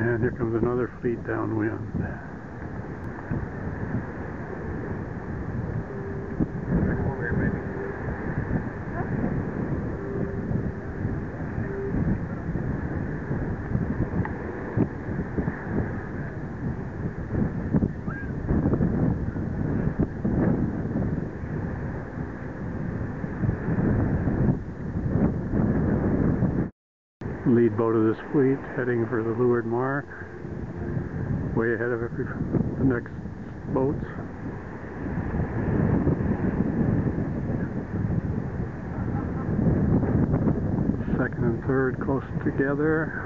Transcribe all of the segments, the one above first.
And here comes another fleet downwind. Lead boat of this fleet heading for the Leeward mark, way ahead of the next boats. Second and third close together.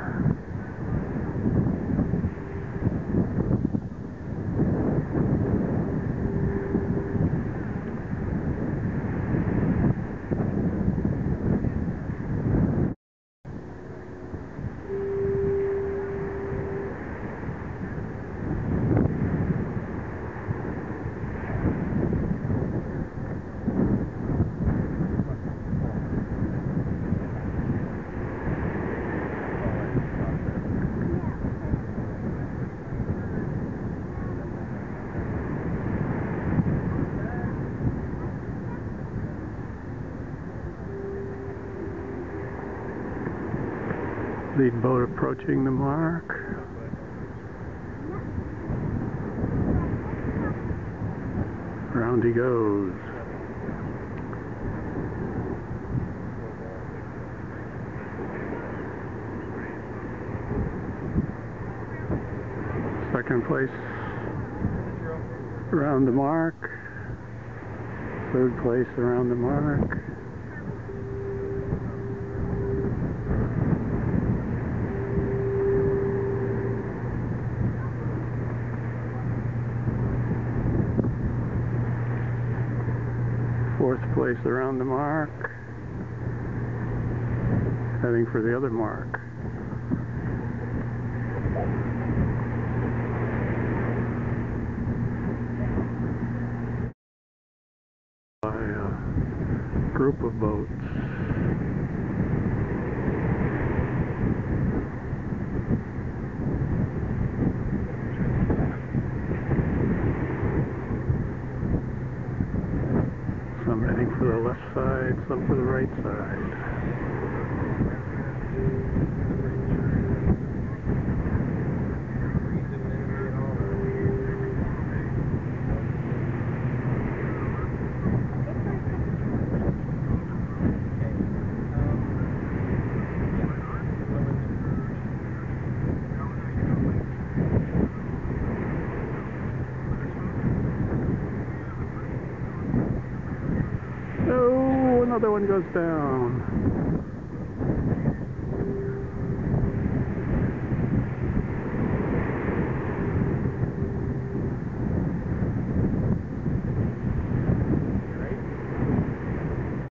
Lead boat approaching the mark. Round he goes. Second place around the mark. Third place around the mark. Fourth place around the mark, heading for the other mark. By a group of boats. Some heading for the left side, some for the right side. Oh, another one goes down.